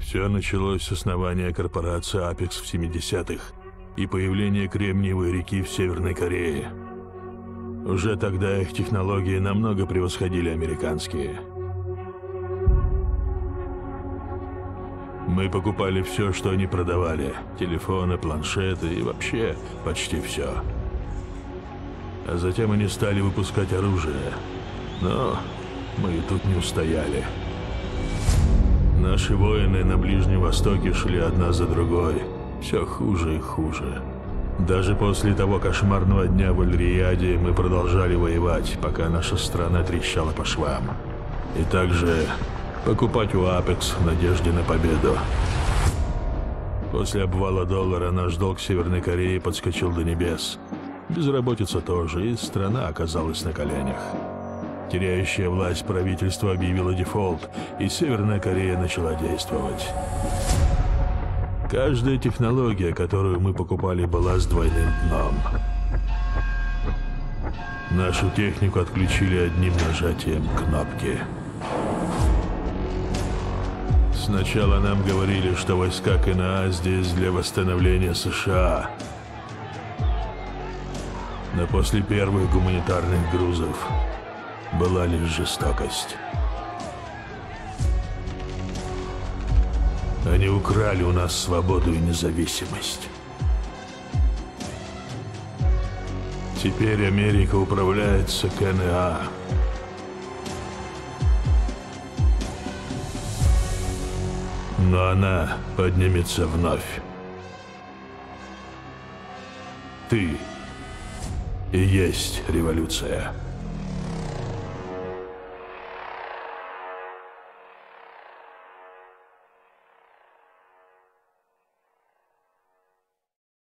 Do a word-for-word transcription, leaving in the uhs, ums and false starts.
Все началось с основания корпорации Апекс в семидесятых и появления Кремниевой реки в Северной Корее. Уже тогда их технологии намного превосходили американские. Мы покупали все, что они продавали. Телефоны, планшеты и вообще почти все. А затем они стали выпускать оружие. Но мы и тут не устояли. Наши воины на Ближнем Востоке шли одна за другой. Все хуже и хуже. Даже после того кошмарного дня в Эль-Рияде мы продолжали воевать, пока наша страна трещала по швам. И также покупать у Апекс в надежде на победу. После обвала доллара наш долг Северной Кореи подскочил до небес. Безработица тоже, и страна оказалась на коленях. Теряющая власть правительство объявило дефолт, и Северная Корея начала действовать. Каждая технология, которую мы покупали, была с двойным дном. Нашу технику отключили одним нажатием кнопки. Сначала нам говорили, что войска КНА здесь для восстановления США. Но после первых гуманитарных грузов была лишь жестокость. Они украли у нас свободу и независимость. Теперь Америка управляется КНА. Но она поднимется вновь. Ты и есть революция.